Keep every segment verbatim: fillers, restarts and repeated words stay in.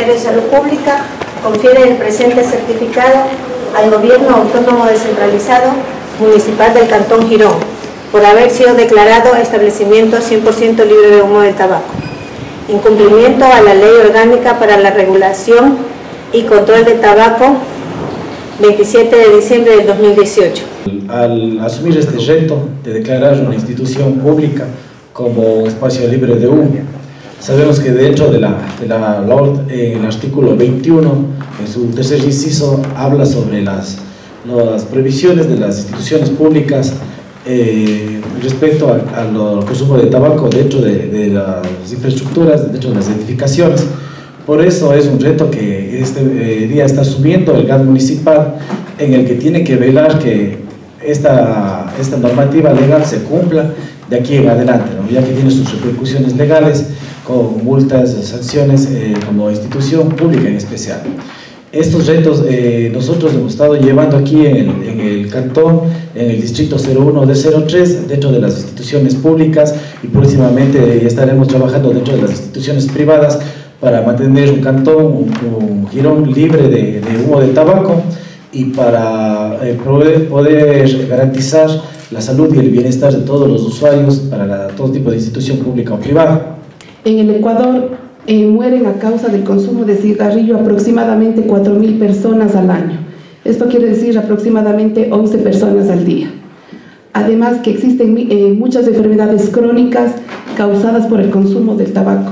Ministerio de Salud Pública confiere el presente certificado al Gobierno Autónomo Descentralizado Municipal del Cantón Girón por haber sido declarado establecimiento cien por ciento libre de humo del tabaco, en cumplimiento a la Ley Orgánica para la Regulación y Control del Tabaco veintisiete de diciembre del dos mil dieciocho. Al asumir este reto de declarar una institución pública como espacio libre de humo, sabemos que dentro de la, de la L O R D, en el artículo veintiuno, en su tercer inciso, habla sobre las, las previsiones de las instituciones públicas eh, respecto al consumo de tabaco dentro de, de las infraestructuras, dentro de las edificaciones. Por eso es un reto que este eh, día está asumiendo el G A D municipal, en el que tiene que velar que esta, esta normativa legal se cumpla de aquí en adelante, ¿no? Ya que tiene sus repercusiones legales, con multas, sanciones, eh, como institución pública en especial. Estos retos eh, nosotros hemos estado llevando aquí en el, en el cantón, en el distrito cero uno de cero tres, dentro de las instituciones públicas, y próximamente estaremos trabajando dentro de las instituciones privadas para mantener un cantón, un, un Girón libre de, de humo de tabaco, y para eh, poder, poder garantizar la salud y el bienestar de todos los usuarios para la, todo tipo de institución pública o privada. En el Ecuador eh, mueren a causa del consumo de cigarrillo aproximadamente cuatro mil personas al año. Esto quiere decir aproximadamente once personas al día. Además que existen eh, muchas enfermedades crónicas causadas por el consumo del tabaco.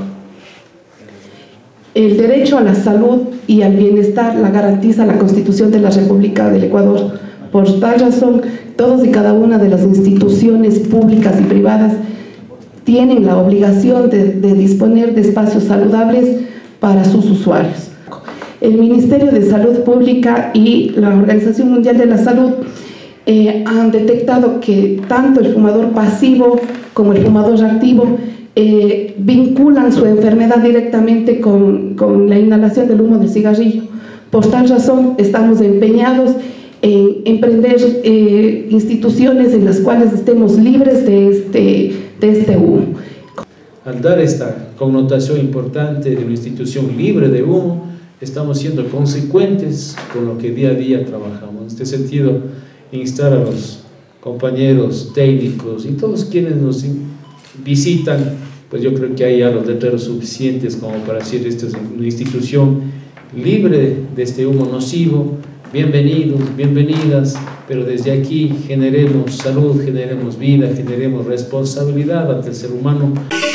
El derecho a la salud y al bienestar la garantiza la Constitución de la República del Ecuador. Por tal razón, todos y cada una de las instituciones públicas y privadas tienen la obligación de, de disponer de espacios saludables para sus usuarios. El Ministerio de Salud Pública y la Organización Mundial de la Salud eh, han detectado que tanto el fumador pasivo como el fumador activo eh, vinculan su enfermedad directamente con, con la inhalación del humo del cigarrillo. Por tal razón, estamos empeñados en emprender eh, instituciones en las cuales estemos libres de este, de este humo. Al dar esta connotación importante de una institución libre de humo, estamos siendo consecuentes con lo que día a día trabajamos. En este sentido, instar a los compañeros técnicos y todos quienes nos visitan, pues yo creo que hay ya los letreros suficientes como para decir esta es una institución libre de este humo nocivo. Bienvenidos, bienvenidas, pero desde aquí generemos salud, generemos vida, generemos responsabilidad ante el ser humano.